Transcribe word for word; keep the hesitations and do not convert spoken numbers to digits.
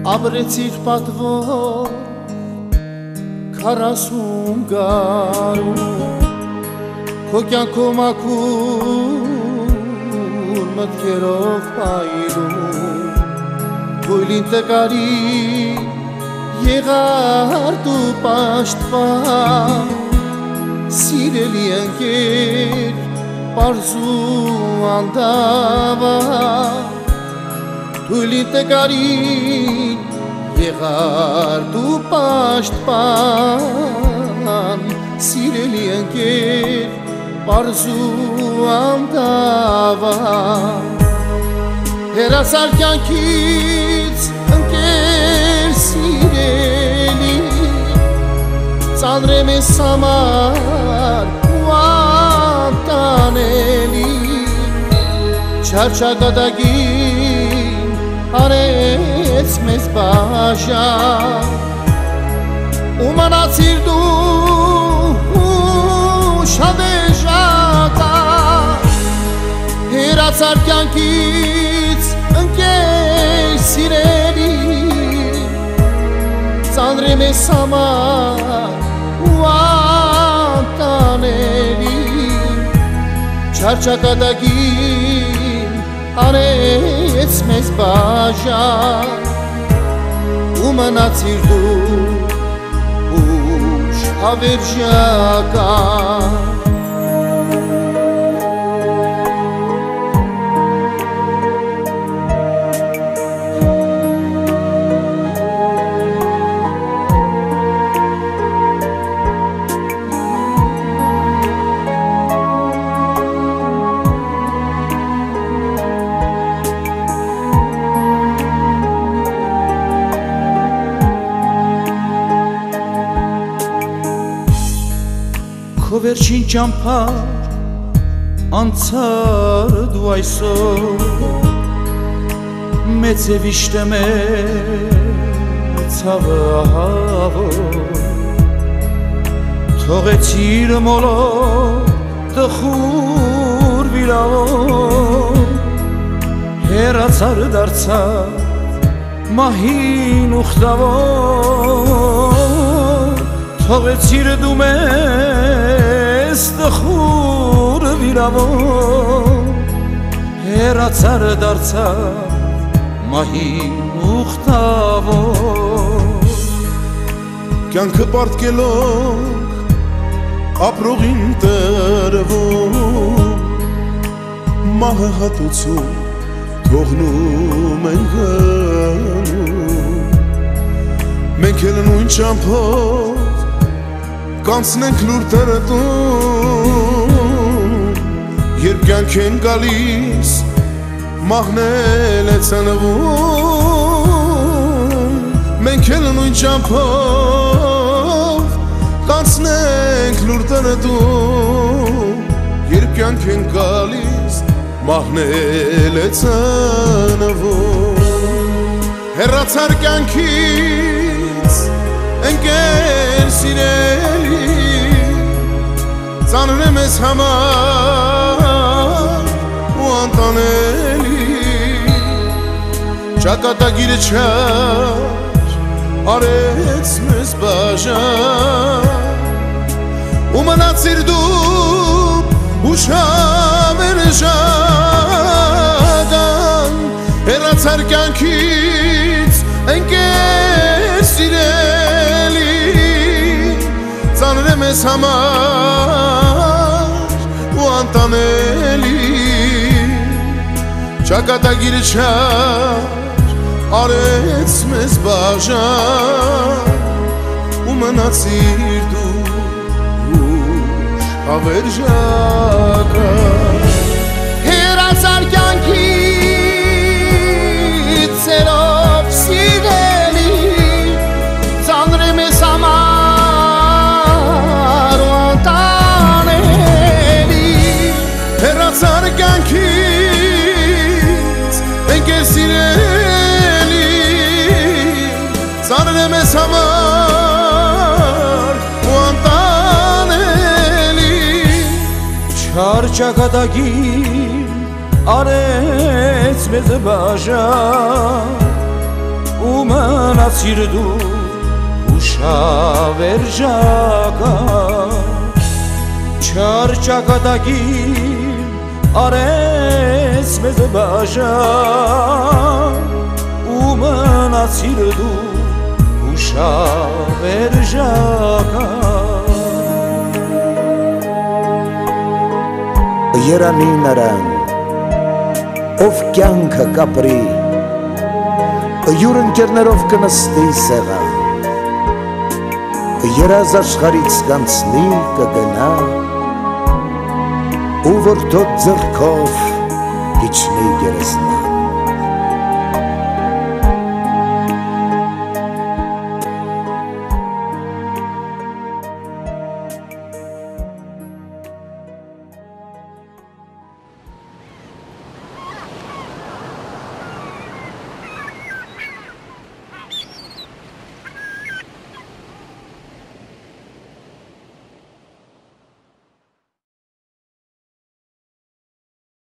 Ապրեցիր պատվով քառասուն գարուն Քո կյանքում ակուր մտքերով պայլում Թույլին տկարի եղար դու պաշտպան Սիրելի ընկեր պարզ ու անդավար Թույլին տկարի եղար դու պաշտպան Սիրելի ընկեր պարզ ու անդավար Հեռացար կյանքից ընկեր սիրելի Ծանր է մեզ համար ու անտանելի Չարչագադագին արեց մեզ բաժան ու մնացիր դու շատ էժական Հեռացար կյանքից ընկեր սիրելի Ծանր է մեզ համար ու անտանելի Չարչագադագին արեց մեզ բաժան ու մնացիր դու ուշ հավերժական Քո վերջին ճամփար անցար դու այսօր մեծ է վիշտը մեր ցավը ահավոր թողեցիր մոլոր տխուր վիրավոր հեռացար դարձար մահին ուխտավոր թողեցիր դու մեզ տխուր վիրավոր հեռացար դարձար մահին ուխտավոր Կյանքը պարտկելով ապրողին տրվում մահը հատուցում թողնում ենք գնում մենք էլ նույն ճամփով կանցնենք լուր տրտում երբ կյանք են գալիս մահն էլ է ծնվում մենք էլ նույն ճամփով կանցնենք լուր տրտում երբ կյանք են գալիս մահն էլ է ծնվում հեռացար կյանքից ընկեր սիրելի Ծանր է մեզ համար ու անտանելի Ճակատագիրը չար արեց մեզ բաժան ու մնացիր դու ուշ հավերժական հեռացար կյանքից ընկեր սիրելի Ծանր է մեզ համար ու անտանելի Ճակատագիրը չար արեց մեզ բաժան ու մնացիր դու ուշ հավերժական Հեռացար կյանքից սերով սիրելի Ծանր է մեզ համար ու անտանելի Հեռացար կյանքից ընկեր սիրելի Ծանր է մեզ համար ու անտանելի Չար ճակատագիր արեց մեզ բաժան ու մնացիր դու ուշավեր ժակատ չար ճակատագիր արես մեզ բաժան ու մնացիր դու ուշավեր ժակատ Երանի նրան ով կյանքը կապրի յուր ընկերներով կնստի սեղան երազ աշխարից կանցնի կգնա ու որ թոտ ձեռքով իջնի գերեզնի